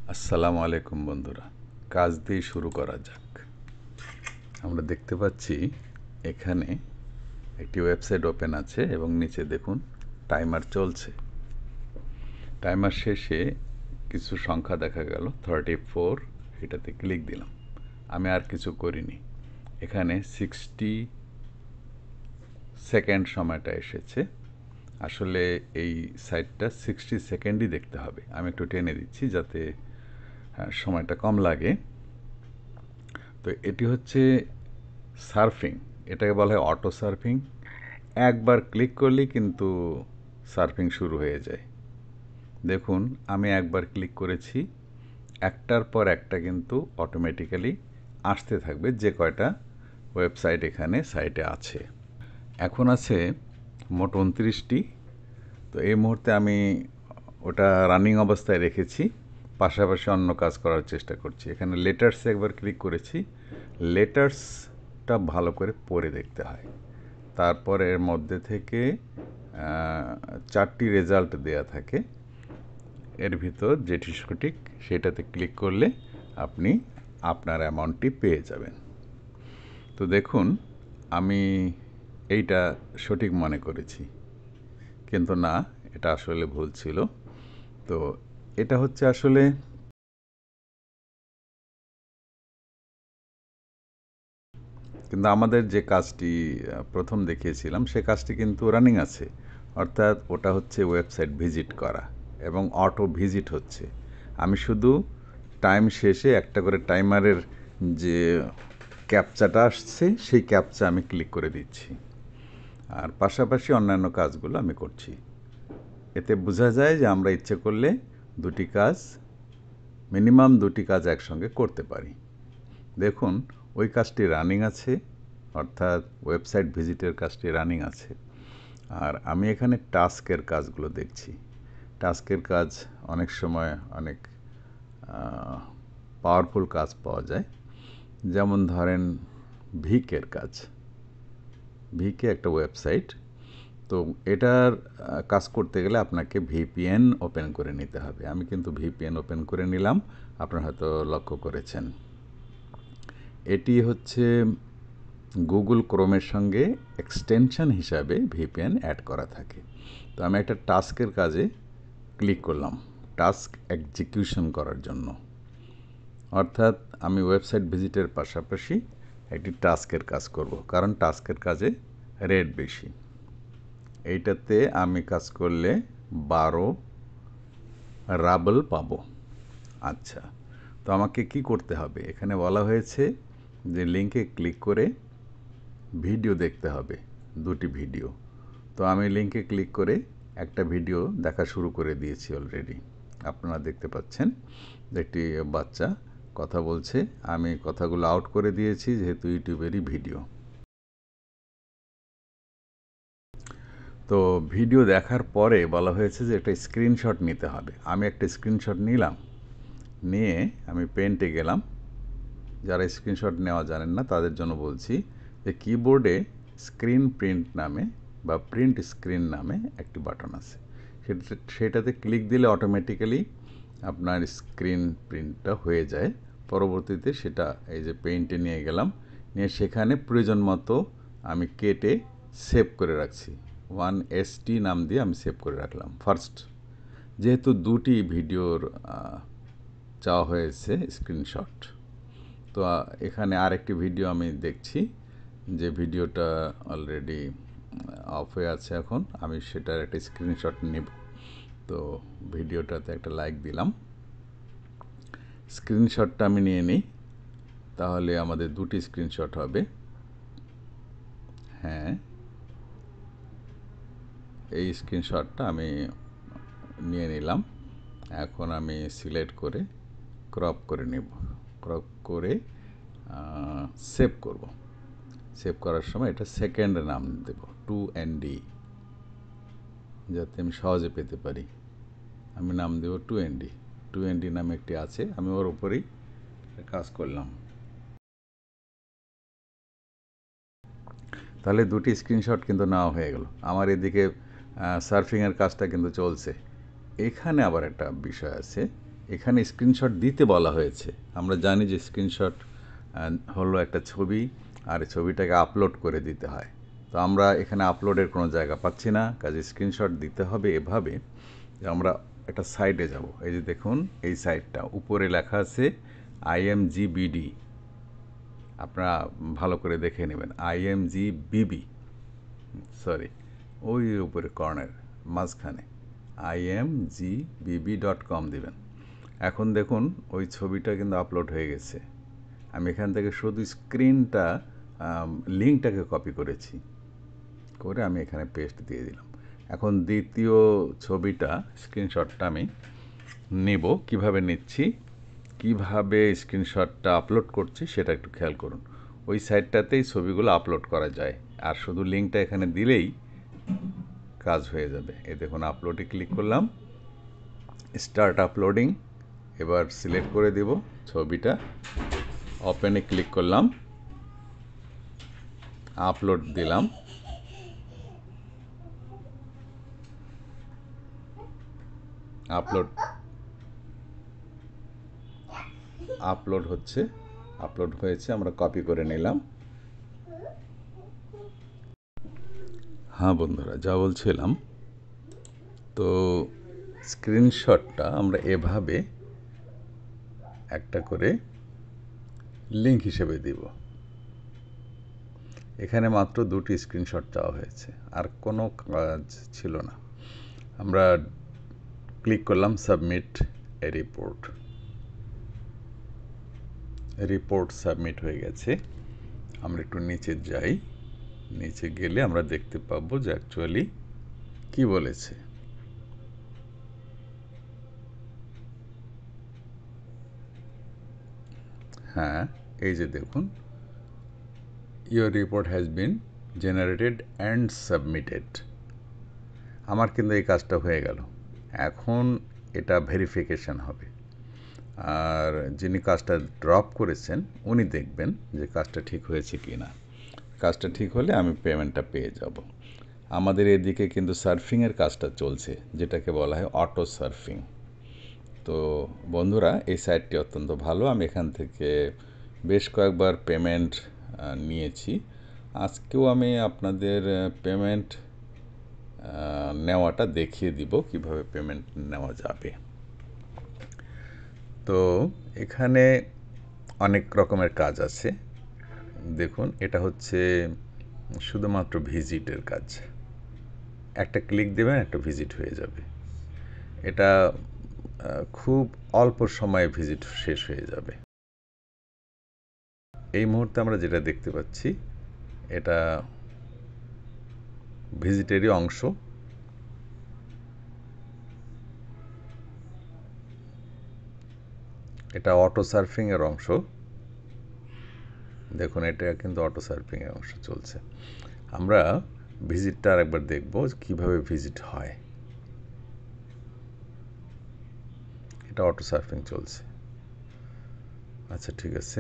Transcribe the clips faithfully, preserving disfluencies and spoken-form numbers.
আসসালামু আলাইকুম বন্ধুরা, কাজ দিয়ে শুরু করা যাক। আমরা দেখতে পাচ্ছি এখানে একটি ওয়েবসাইট ওপেন আছে এবং নিচে দেখুন টাইমার চলছে। টাইমার শেষে কিছু সংখ্যা দেখা গেল থার্টি ফোর, এটাতে ক্লিক দিলাম। আমি আর কিছু করিনি। এখানে সিক্সটি সেকেন্ড সময়টা এসেছে। আসলে এই সাইটটা সিক্সটি সেকেন্ডই দেখতে হবে। আমি একটু টেনে দিচ্ছি যাতে সময়টা কম লাগে। তো এটি হচ্ছে সার্ফিং, এটাকে বলা হয় অটো সার্ফিং। একবার ক্লিক করলেই কিন্তু সার্ফিং শুরু হয়ে যায়। দেখুন আমি একবার ক্লিক করেছি, একটার পর একটা কিন্তু অটোমেটিক্যালি আসতে থাকবে যে কয়টা ওয়েবসাইট এখানে সাইটে আছে। এখন আছে মোট উনত্রিশটি। তো এই মুহূর্তে আমি ওটা রানিং অবস্থায় রেখেছি, পাশাপাশি অন্য কাজ করার চেষ্টা করছি। এখানে লেটার্সে একবার ক্লিক করেছি। লেটার্সটা ভালো করে পড়ে দেখতে হয়। তারপর এর মধ্যে থেকে চারটি রেজাল্ট দেয়া থাকে, এর ভিতর যেটি সঠিক সেটাতে ক্লিক করলে আপনি আপনার অ্যামাউন্টটি পেয়ে যাবেন। তো দেখুন আমি এইটা সঠিক মনে করেছি, কিন্তু না, এটা আসলে ভুল ছিল। তো এটা হচ্ছে আসলে কিন্তু আমাদের যে কাজটি প্রথম দেখিয়েছিলাম সে কাজটি কিন্তু রানিং আছে, অর্থাৎ ওটা হচ্ছে ওয়েবসাইট ভিজিট করা এবং অটো ভিজিট হচ্ছে। আমি শুধু টাইম শেষে একটা করে টাইমারের যে ক্যাপচাটা আসছে সেই ক্যাপচা আমি ক্লিক করে দিচ্ছি, আর পাশাপাশি অন্যান্য কাজগুলো আমি করছি। এতে বোঝা যায় যে আমরা ইচ্ছে করলে দুটি কাজ, মিনিমাম দুটি কাজ একসঙ্গে করতে পারি। দেখুন ওই কাজটি রানিং আছে, অর্থাৎ ওয়েবসাইট ভিজিটের কাজটি রানিং আছে। আর আমি এখানে টাস্কের কাজগুলো দেখছি। টাস্কের কাজ অনেক সময় অনেক পাওয়ারফুল কাজ পাওয়া যায়। যেমন ধরেন ভিকের কাজ। ভিকে একটা ওয়েবসাইট, তো এটার কাজ করতে গেলে আপনাকে ভিপিএন ওপেন করে নিতে হবে। আমি কিন্তু ভিপিএন ওপেন করে নিলাম, আপনারা হয়তো লক্ষ্য করেছেন। এটি হচ্ছে গুগল ক্রোমের সঙ্গে এক্সটেনশন হিসাবে ভিপিএন অ্যাড করা থাকে। তো আমি একটা টাস্কের কাজে ক্লিক করলাম, টাস্ক এক্সিকিউশন করার জন্য। অর্থাৎ আমি ওয়েবসাইট ভিজিটের পাশাপাশি একটি টাস্কের কাজ করব, কারণ টাস্কের কাজে রেট বেশি। এইটাতে আমি কাজ করলে বারো রাবল পাবো। আচ্ছা, তো আমাকে কি করতে হবে? এখানে বলা হয়েছে যে লিঙ্কে ক্লিক করে ভিডিও দেখতে হবে, দুটি ভিডিও। তো আমি লিঙ্কে ক্লিক করে একটা ভিডিও দেখা শুরু করে দিয়েছি অলরেডি। আপনারা দেখতে পাচ্ছেন একটি বাচ্চা কথা বলছে। আমি কথাগুলো আউট করে দিয়েছি যেহেতু ইউটিউবেরই ভিডিও। তো ভিডিও দেখার পরে বলা হয়েছে যে একটা স্ক্রিনশট নিতে হবে। আমি একটা স্ক্রিনশট নিলাম, নিয়ে আমি পেন্টে গেলাম। যারা স্ক্রিনশট নেওয়া জানেন না তাদের জন্য বলছি যে কিবোর্ডে স্ক্রিন প্রিন্ট নামে বা প্রিন্ট স্ক্রিন নামে একটি বাটন আছে, সেটা সেটাতে ক্লিক দিলে অটোমেটিক্যালি আপনার স্ক্রিন প্রিন্টটা হয়ে যায়। পরবর্তীতে সেটা এই যে পেইন্টে নিয়ে গেলাম, নিয়ে সেখানে প্রয়োজন মতো আমি কেটে সেভ করে রাখছি। ওয়ান এস টি নাম দিয়ে আমি সেভ করে রাখলাম ফার্স্ট। যেহেতু দুটি ভিডিওর চাওয়া হয়েছে স্ক্রিনশট, তো এখানে আরেকটি ভিডিও আমি দেখছি যে ভিডিওটা অলরেডি অফ হয়ে আছে। এখন আমি সেটার একটা স্ক্রিনশট নেব। তো ভিডিওটাতে একটা লাইক দিলাম, স্ক্রিনশটটা আমি নিয়ে নিই, তাহলে আমাদের দুটি স্ক্রিনশট হবে। হ্যাঁ, এই স্ক্রিনশটটা আমি নিয়ে নিলাম। এখন আমি সিলেক্ট করে ক্রপ করে নেব, ক্রপ করে সেভ করব। সেভ করার সময় এটা সেকেন্ড নাম দেব, টু এনডি, যাতে আমি সহজে পেতে পারি। আমি নাম দেব টু এনডি। টু এনডি নামে একটি আছে, আমি ওর উপরেই কাজ করলাম। তাহলে দুটি স্ক্রিনশট কিন্তু নেওয়া হয়ে গেল। আমার এদিকে সার্ফিংয়ের কাজটা কিন্তু চলছে। এখানে আবার একটা বিষয় আছে, এখানে স্ক্রিনশট দিতে বলা হয়েছে। আমরা জানি যে স্ক্রিনশট হলো একটা ছবি, আর ছবিটাকে আপলোড করে দিতে হয়। তো আমরা এখানে আপলোডের কোনো জায়গা পাচ্ছি না, কাজে স্ক্রিনশট দিতে হবে এভাবে যে আমরা একটা সাইটে যাব। এই যে দেখুন এই সাইটটা উপরে লেখা আছে আইএমজিবিডি, আপনারা ভালো করে দেখে নেবেন। আইএমজিবিবি, সরি, ওই উপরে কর্নার মাঝখানে আইএমজিবিবি ডট কম দিবেন। এখন দেখুন ওই ছবিটা কিন্তু আপলোড হয়ে গেছে। আমি এখান থেকে শুধু স্ক্রিনটা লিঙ্কটাকে কপি করেছি, করে আমি এখানে পেস্ট দিয়ে দিলাম। এখন দ্বিতীয় ছবিটা স্ক্রিনশটটা আমি নেব। কিভাবে নিচ্ছি, কিভাবে স্ক্রিনশটটা আপলোড করছি সেটা একটু খেয়াল করুন। ওই সাইটটাতেই ছবিগুলো আপলোড করা যায়, আর শুধু লিঙ্কটা এখানে দিলেই কাজ হয়ে যাবে। এই দেখুন আপলোডে ক্লিক করলাম, স্টার্ট আপলোডিং। এবার সিলেক্ট করে দেব ছবিটা, ওপেনে ক্লিক করলাম, আপলোড দিলাম। আপলোড আপলোড হচ্ছে, আপলোড হয়েছে, আমরা কপি করে নিলাম। হ্যাঁ বন্ধুরা, যা বলছিলাম, তো স্ক্রিনশটটা আমরা এভাবে একটা করে লিঙ্ক হিসেবে দিব। এখানে মাত্র দুটি স্ক্রিনশট চাওয়া হয়েছে, আর কোনো কাজ ছিল না। আমরা ক্লিক করলাম submit a report. Report submit হয়ে গেছে। আমরা একটু নিচে যাই, নিচে গেলে আমরা দেখতে পাবো যে অ্যাকচুয়ালি কি বলেছে। হ্যাঁ, এই যে দেখুন, your report has been generated and submitted. আমার কিন্তু এই কাজটা হয়ে গেল। এখন এটা ভেরিফিকেশন হবে, আর যিনি কাজটা ড্রপ করেছেন উনি দেখবেন যে কাজটা ঠিক হয়েছে কি না। কাজটা ঠিক হলে আমি পেমেন্টটা পেয়ে যাব। আমাদের এদিকে কিন্তু সার্ফিংয়ের কাজটা চলছে, যেটাকে বলা হয় অটো সার্ফিং। তো বন্ধুরা, এই সাইটটি অত্যন্ত ভালো। আমি এখান থেকে বেশ কয়েকবার পেমেন্ট নিয়েছি। আজকেও আমি আপনাদের পেমেন্ট নেওয়াটা দেখিয়ে দিব, কিভাবে পেমেন্ট নেওয়া যাবে। তো এখানে অনেক রকমের কাজ আছে। দেখুন, এটা হচ্ছে শুধুমাত্র ভিজিটের কাজ। একটা ক্লিক দেবেন, একটা ভিজিট হয়ে যাবে। এটা খুব অল্প সময়ে ভিজিট শেষ হয়ে যাবে। এই মুহূর্তে আমরা যেটা দেখতে পাচ্ছি, এটা ভিজিটেরই অংশ। এটা অটো সার্ফিংয়ের অংশ। দেখুন, এটা কিন্তু অটো সার্ফিংয়ের অংশ চলছে। আমরা ভিজিটটা আরেকবার দেখব কিভাবে ভিজিট হয়। এটা অটো সার্ফিং চলছে। আচ্ছা, ঠিক আছে।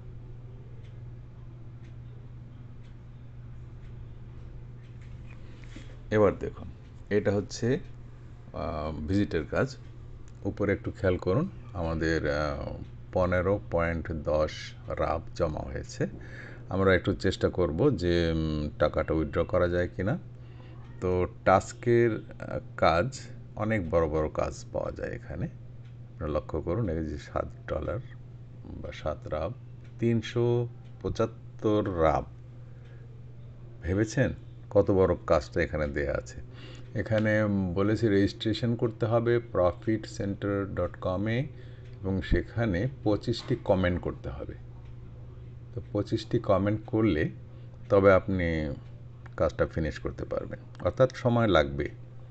এবার দেখুন, এটা হচ্ছে ভিজিটের কাজ। উপরে একটু খেয়াল করুন, আমাদের পনেরো পয়েন্ট দশ রাব জমা হয়েছে। আমরা একটু চেষ্টা করব যে টাকাটা উইথড্র করা যায় কি না। তো টাস্কের কাজ, অনেক বড় বড় কাজ পাওয়া যায় এখানে। আপনারা লক্ষ্য করুন, এই যে সাত ডলার বা সাত রাব, তিনশো পঁচাত্তর রাব। ভেবেছেন কত বড় কাজটা এখানে দেয়া আছে। এখানে বলেছে রেজিস্ট্রেশন করতে হবে প্রফিট সেন্টার ডট কমে, এবং সেখানে পঁচিশটি কমেন্ট করতে হবে। তো পঁচিশটি কমেন্ট করলে তবে আপনি কাজটা ফিনিশ করতে পারবেন, অর্থাৎ সময় লাগবে।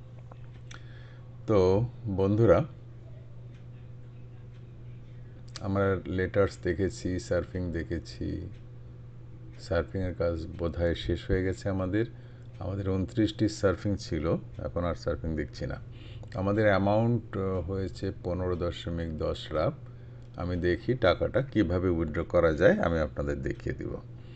তো বন্ধুরা, আমরা লেটার্স দেখেছি, সার্ফিং দেখেছি। সার্ফিংয়ের কাজ বোধহয় শেষ হয়ে গেছে আমাদের। আমাদের উনত্রিশটি সার্ফিং ছিল, এখন আর সার্ফিং দেখছি না। আমাদের অ্যামাউন্ট হয়েছে পনেরো দশমিক দশ রাব। আমি দেখি টাকাটা কিভাবে উইথড্র করা যায়, আমি আপনাদের দেখিয়ে দিব।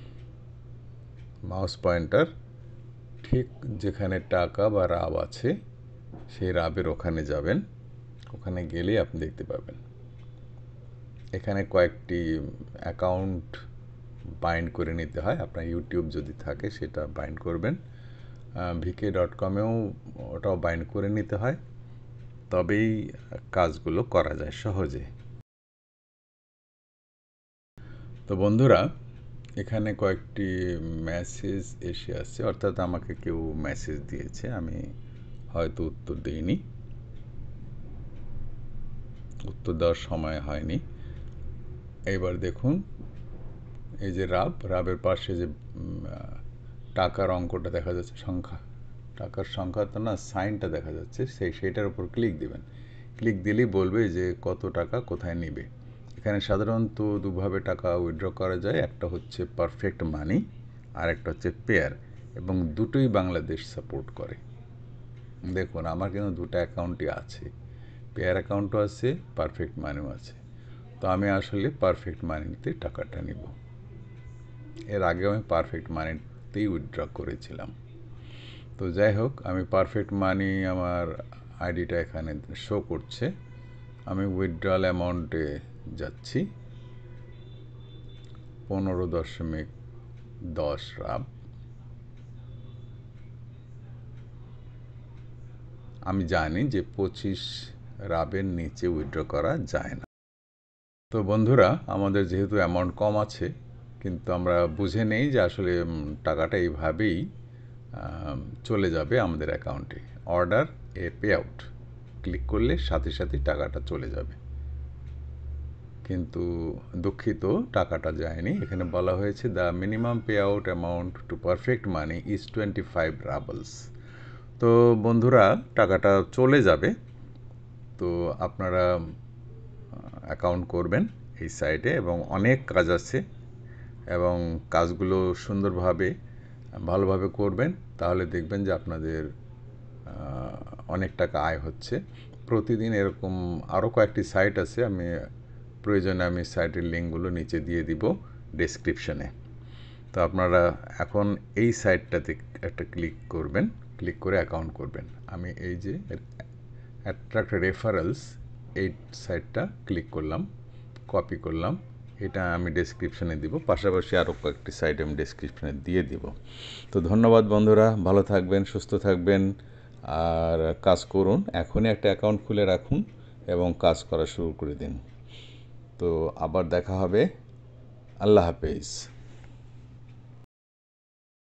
মাউস পয়েন্টার ঠিক যেখানে টাকা বা রাব আছে, সেই রাবের ওখানে যাবেন, ওখানে গেলেই আপনি দেখতে পাবেন। এখানে কয়েকটি অ্যাকাউন্ট বাইন্ড করে নিতে হয়। আপনার ইউটিউব যদি থাকে সেটা বাইন্ড করবেন। ভিকে ডট কমেও ওটাও বাইন্ড করে নিতে হয়, তবেই কাজগুলো করা যায় সহজে। তো বন্ধুরা, এখানে কয়েকটি মেসেজ এসে আসছে, অর্থাৎ আমাকে কেউ মেসেজ দিয়েছে, আমি হয়তো উত্তর দিইনি, উত্তর দেওয়ার সময় হয়নি। এইবার দেখুন, এই যে রাব রাবের পাশে যে টাকার অঙ্কটা দেখা যাচ্ছে, সংখ্যা, টাকার সংখ্যা তো না, সাইনটা দেখা যাচ্ছে, সেই সেইটার উপর ক্লিক দিবেন। ক্লিক দিলেই বলবে যে কত টাকা কোথায় নেবে। এখানে সাধারণত দুভাবে টাকা উইথড্র করা যায়, একটা হচ্ছে পারফেক্ট মানি আর একটা হচ্ছে পেয়ার, এবং দুটোই বাংলাদেশ সাপোর্ট করে। দেখুন আমার কিন্তু দুটো অ্যাকাউন্টই আছে, পেয়ার অ্যাকাউন্টও আছে, পারফেক্ট মানিও আছে। তো আমি আসলে পারফেক্ট মানিতে টাকাটা নিব। এর আগেও আমি পারফেক্ট মানিতেই উইথড্র করেছিলাম। তো যাই হোক, আমি পারফেক্ট মানি আমার আইডিটা এখানে শো করছে। আমি উইথড্রল অ্যামাউন্টে যাচ্ছি, পনেরো দশমিক দশ রাব। আমি জানি যে পঁচিশ রাবের নিচে উইথড্র করা যায় না। তো বন্ধুরা, আমাদের যেহেতু অ্যামাউন্ট কম আছে, কিন্তু আমরা বুঝে নেই যে আসলে টাকাটা এইভাবেই চলে যাবে আমাদের অ্যাকাউন্টে। Order a payout click করলে সাথে সাথে টাকাটা চলে যাবে, কিন্তু দুঃখিত, টাকাটা যায়নি। এখানে বলা হয়েছে the minimum payout amount to perfect money is twenty five rubles. তো বন্ধুরা, টাকাটা চলে যাবে। তো আপনারা অ্যাকাউন্ট করবেন এই সাইটে, এবং অনেক কাজ আছে, এবং কাজগুলো সুন্দরভাবে ভালোভাবে করবেন, তাহলে দেখবেন যে আপনাদের অনেক টাকা আয় হচ্ছে প্রতিদিন। এরকম আরও কয়েকটি সাইট আছে, আমি প্রয়োজনে আমি সাইটের লিঙ্কগুলো নিচে দিয়ে দিব ডেসক্রিপশনে। তো আপনারা এখন এই সাইটটাতে একটা ক্লিক করবেন, ক্লিক করে অ্যাকাউন্ট করবেন। আমি এই যে অ্যাট্রাক্ট রেফারেলস, এই সাইটটা ক্লিক করলাম, কপি করলাম, এটা আমি ডেসক্রিপশনে দিব, পাশাপাশি আরও কয়েকটি সাইট আমি ডেসক্রিপশনে দিয়ে দিব। তো ধন্যবাদ বন্ধুরা, ভালো থাকবেন, সুস্থ থাকবেন, আর কাজ করুন। এখনই একটা অ্যাকাউন্ট খুলে রাখুন এবং কাজ করা শুরু করে দিন। তো আবার দেখা হবে। আল্লাহ হাফেজ।